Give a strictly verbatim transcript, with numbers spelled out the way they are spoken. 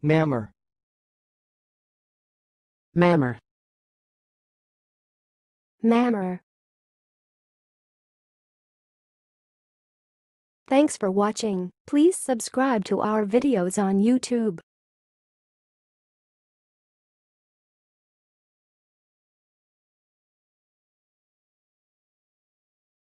mammer, mammer, mammer. Thanks for watching. Please subscribe to our videos on YouTube.